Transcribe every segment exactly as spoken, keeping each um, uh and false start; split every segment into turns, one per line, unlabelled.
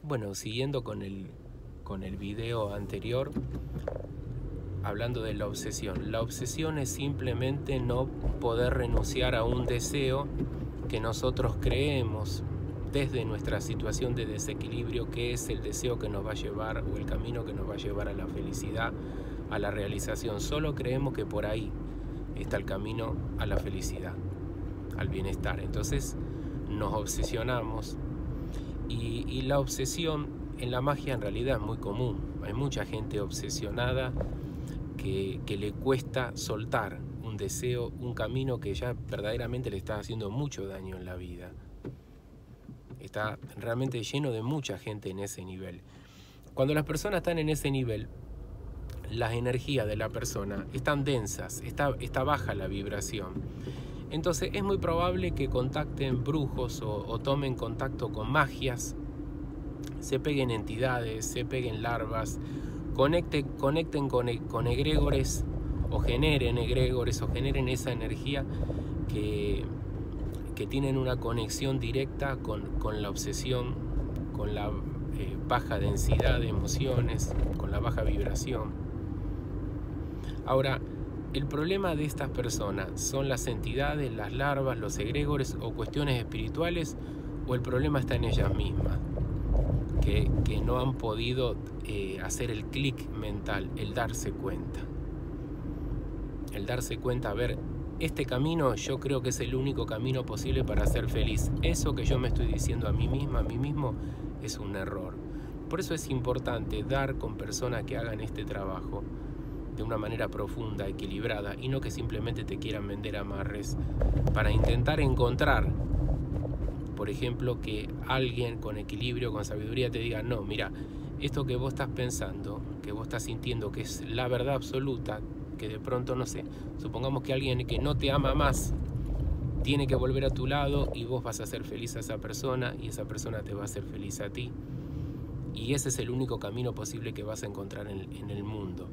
Bueno, siguiendo con el, con el video anterior, hablando de la obsesión. La obsesión es simplemente no poder renunciar a un deseo que nosotros creemos desde nuestra situación de desequilibrio que es el deseo que nos va a llevar o el camino que nos va a llevar a la felicidad, a la realización. Solo creemos que por ahí está el camino a la felicidad, al bienestar. Entonces nos obsesionamos y, y la obsesión en la magia en realidad es muy común. Hay mucha gente obsesionada que, que le cuesta soltar un deseo, un camino que ya verdaderamente le está haciendo mucho daño en la vida. Está realmente lleno de mucha gente en ese nivel. Cuando las personas están en ese nivel, las energías de la persona están densas, está, está baja la vibración. Entonces es muy probable que contacten brujos o, o tomen contacto con magias, se peguen entidades, se peguen larvas, conecten, conecten con, con egregores o generen egregores o generen esa energía que, que tienen una conexión directa con, con la obsesión, con la eh, baja densidad de emociones, con la baja vibración. Ahora, el problema de estas personas son las entidades, las larvas, los egregores o cuestiones espirituales, o el problema está en ellas mismas, que, que no han podido eh, hacer el clic mental, el darse cuenta. El darse cuenta, a ver, este camino yo creo que es el único camino posible para ser feliz. Eso que yo me estoy diciendo a mí misma, a mí mismo, es un error. Por eso es importante dar con personas que hagan este trabajo de una manera profunda, equilibrada, y no que simplemente te quieran vender amarres para intentar encontrar, por ejemplo, que alguien con equilibrio, con sabiduría te diga, no, mira, esto que vos estás pensando, que vos estás sintiendo que es la verdad absoluta, que de pronto, no sé, supongamos que alguien que no te ama más tiene que volver a tu lado y vos vas a hacer feliz a esa persona y esa persona te va a hacer feliz a ti. Y ese es el único camino posible que vas a encontrar en, en el mundo.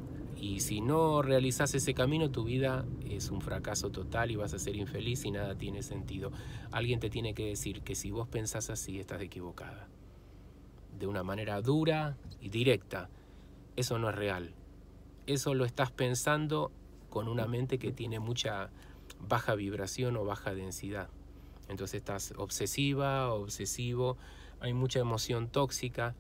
Y si no realizas ese camino, tu vida es un fracaso total y vas a ser infeliz y nada tiene sentido. Alguien te tiene que decir que si vos pensás así, estás equivocada. De una manera dura y directa. Eso no es real. Eso lo estás pensando con una mente que tiene mucha baja vibración o baja densidad. Entonces estás obsesiva, obsesivo, hay mucha emoción tóxica.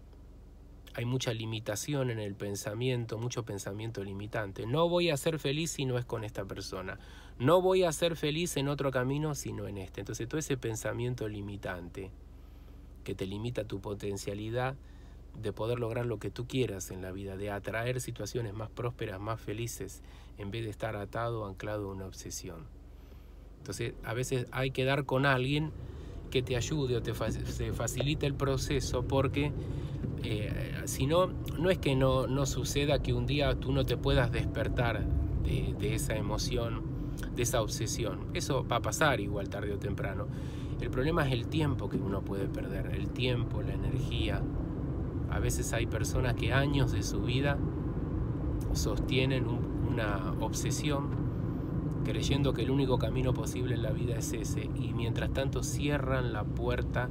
Hay mucha limitación en el pensamiento, mucho pensamiento limitante. No voy a ser feliz si no es con esta persona. No voy a ser feliz en otro camino si no en este. Entonces todo ese pensamiento limitante que te limita tu potencialidad de poder lograr lo que tú quieras en la vida, de atraer situaciones más prósperas, más felices, en vez de estar atado, anclado a una obsesión. Entonces a veces hay que dar con alguien que te ayude o te facilite el proceso, porque eh, si no, no es que no, no suceda que un día tú no te puedas despertar de, de esa emoción, de esa obsesión. Eso va a pasar igual tarde o temprano. El problema es el tiempo que uno puede perder, el tiempo, la energía. A veces hay personas que años de su vida sostienen un, una obsesión, creyendo que el único camino posible en la vida es ese, y mientras tanto cierran la puerta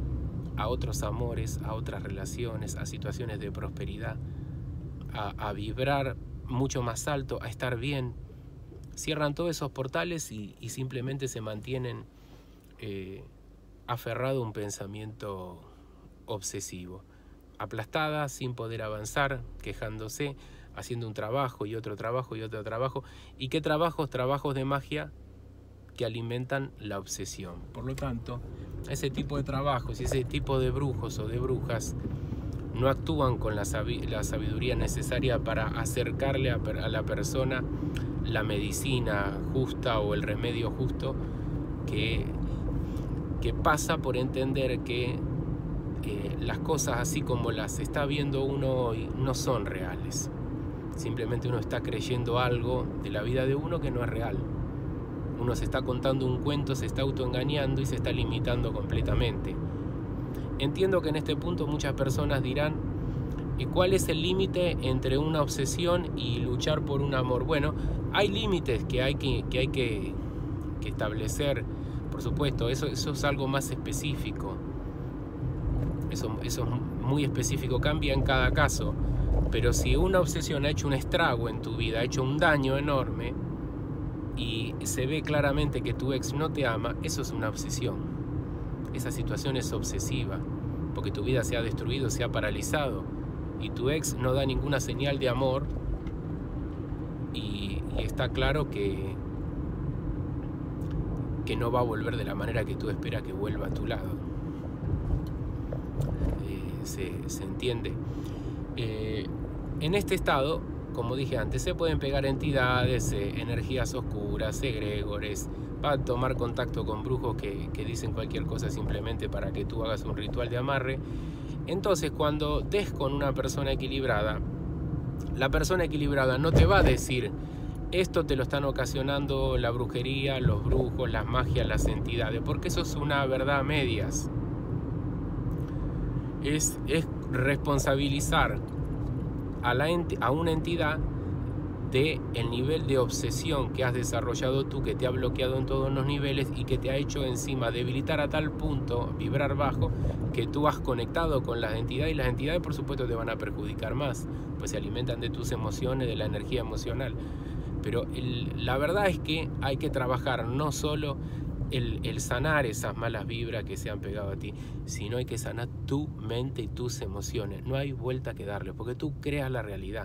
a otros amores, a otras relaciones, a situaciones de prosperidad, a, a vibrar mucho más alto, a estar bien. Cierran todos esos portales y, y simplemente se mantienen eh, aferrados a un pensamiento obsesivo, aplastada, sin poder avanzar, quejándose, haciendo un trabajo y otro trabajo y otro trabajo. ¿Y qué trabajos? Trabajos de magia que alimentan la obsesión. Por lo tanto, ese tipo de trabajos y ese tipo de brujos o de brujas no actúan con la, sabi la sabiduría necesaria para acercarle a, a la persona la medicina justa o el remedio justo, que, que pasa por entender que eh, las cosas así como las está viendo uno hoy no son reales. Simplemente uno está creyendo algo de la vida de uno que no es real. Uno se está contando un cuento, se está autoengañando y se está limitando completamente. Entiendo que en este punto muchas personas dirán, ¿y cuál es el límite entre una obsesión y luchar por un amor? Bueno, hay límites que hay que, que, hay que, que establecer, por supuesto, eso, eso es algo más específico. Eso, eso es muy específico, cambia en cada caso. Pero si una obsesión ha hecho un estrago en tu vida, ha hecho un daño enorme, y se ve claramente que tu ex no te ama, eso es una obsesión. Esa situación es obsesiva, porque tu vida se ha destruido, se ha paralizado, y tu ex no da ninguna señal de amor, y, y está claro que, que no va a volver de la manera que tú esperas que vuelva a tu lado. Eh, se, se entiende. Eh, en este estado, como dije antes, se pueden pegar entidades, eh, energías oscuras, egregores, va a tomar contacto con brujos que, que dicen cualquier cosa simplemente para que tú hagas un ritual de amarre. Entonces, cuando des con una persona equilibrada, la persona equilibrada no te va a decir: esto te lo están ocasionando la brujería, los brujos, las magias, las entidades, porque eso es una verdad a medias. Es, es responsabilizar a, la enti a una entidad de el nivel de obsesión que has desarrollado tú, que te ha bloqueado en todos los niveles y que te ha hecho encima debilitar a tal punto, vibrar bajo, que tú has conectado con las entidades, y las entidades por supuesto te van a perjudicar más, pues se alimentan de tus emociones, de la energía emocional. Pero el, la verdad es que hay que trabajar no solo el, el sanar esas malas vibras que se han pegado a ti, sino hay que sanar tu mente y tus emociones. No hay vuelta que darle, porque tú creas la realidad.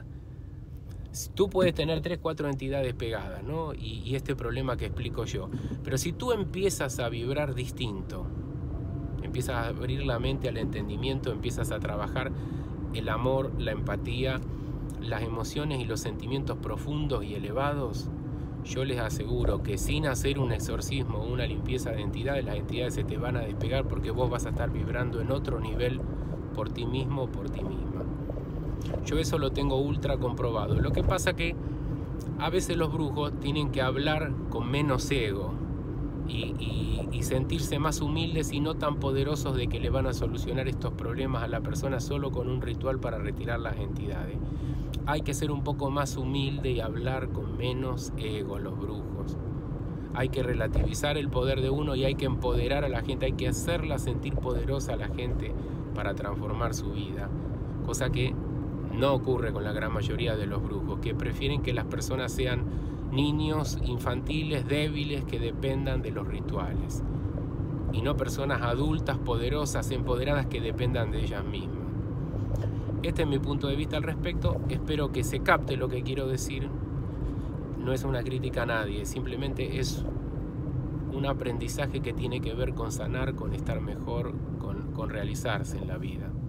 Tú puedes tener tres, cuatro entidades pegadas, ¿no? Y, y este problema que explico yo. Pero si tú empiezas a vibrar distinto, empiezas a abrir la mente al entendimiento, empiezas a trabajar el amor, la empatía, las emociones y los sentimientos profundos y elevados, yo les aseguro que sin hacer un exorcismo o una limpieza de entidades, las entidades se te van a despegar, porque vos vas a estar vibrando en otro nivel por ti mismo o por ti misma. Yo eso lo tengo ultra comprobado. Lo que pasa que a veces los brujos tienen que hablar con menos ego y, y, y sentirse más humildes y no tan poderosos de que le van a solucionar estos problemas a la persona solo con un ritual para retirar las entidades. Hay que ser un poco más humilde y hablar con menos ego los brujos. Hay que relativizar el poder de uno y hay que empoderar a la gente, hay que hacerla sentir poderosa a la gente para transformar su vida. Cosa que no ocurre con la gran mayoría de los brujos, que prefieren que las personas sean niños infantiles, débiles, que dependan de los rituales, y no personas adultas, poderosas, empoderadas, que dependan de ellas mismas. Este es mi punto de vista al respecto. Espero que se capte lo que quiero decir. No es una crítica a nadie, simplemente es un aprendizaje que tiene que ver con sanar, con estar mejor, con, con realizarse en la vida.